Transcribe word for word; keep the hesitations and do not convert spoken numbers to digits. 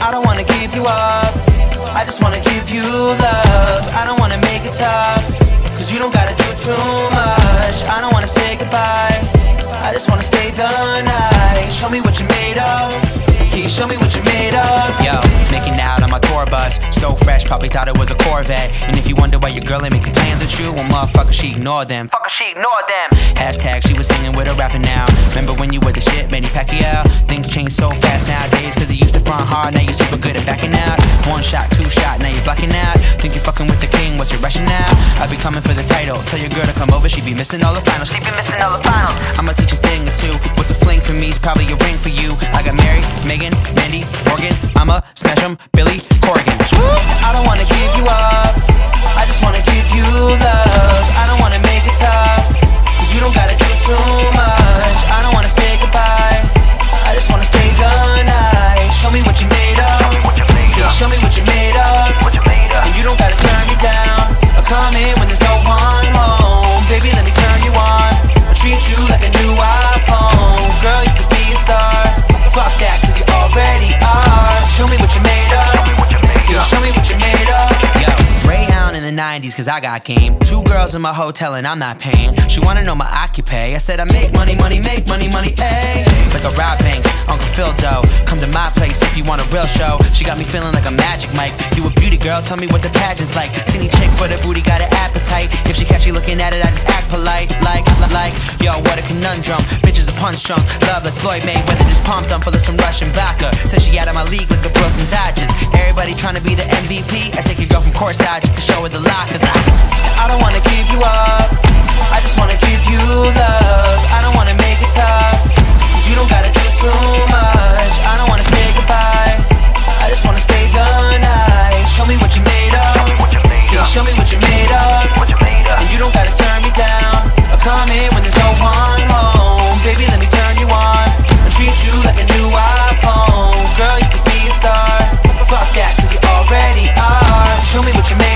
I don't wanna give you up, I just wanna give you love. I don't wanna make it tough, cause you don't gotta do too much. I don't wanna say goodbye, I just wanna stay the night. Show me what you're made of, yeah, show me what you're made of. Yo, making out on my tour bus, so fresh, probably thought it was a Corvette. And if you wonder why your girl ain't making plans with you, well, motherfucker, she ignored them. Fucker, she ignored them. Hashtag she was hanging with a rapper now. Remember when you were the shit, Manny Pacquiao? Things change so fast nowadays, cause you used to front hard, now you're super good at backing out. One shot, two shot, now you're blocking out. Think you're fucking with the king, what's your rushing now? I'll be coming for the title, tell your girl to come over, she be missing all the finals. She be missing all the finals. I'ma teach a thing or two, what's a fling for me's probably a ring for you. I got Mary, Megan, Mandy, Morgan, I'ma smash 'em, Billy, Corrigan. I don't wanna give you up, I just wanna give you love. I don't wanna make it tough, cause you don't gotta do too much. I don't wanna say goodbye, I just wanna stay the night. Show me what you're made of, yeah, show me what you're made of. And you don't gotta turn me down, or come in when there's no one home. Baby, let me turn you on, I'll treat you like a new iPhone. Girl, you could be a star, fuck that cause you already are. Show me what you're made of, yeah, show me what you're made of. Yo, Ray Allen in the nineties cause I got game. Two girls in my hotel and I'm not paying. She wanna know my occupy, I said I make money, money, make money, money, ayy. Like a Rob Banks, Uncle Phil Doe. Come to my place if you want a real show. She got me feeling like a magic Mike. You a beauty girl, tell me what the pageant's like. Skinny chick but her booty got an appetite. If she catch you looking at it, I just act polite. Like, like, yo, what a conundrum. Bitches a punch drunk, love like Floyd Mayweather just pumped them full of some Russian vodka. Said she out of my league like the Brooklyn Dodgers. Everybody trying to be the M V P. I take your girl from courtside just to show her the lot. Cause I, I don't wanna give you up, I just wanna give you love. I don't wanna make it tough, cause you don't gotta do too much. I don't wanna say goodbye, I just wanna stay the night. Show me what you're made of, yeah, show me what you're made of. And you don't gotta turn me down, or come in when there's no one home. Baby, let me turn you on, I'll treat you like a new iPhone. Girl, you could be a star, fuck that cause you already are. Show me what you're made of.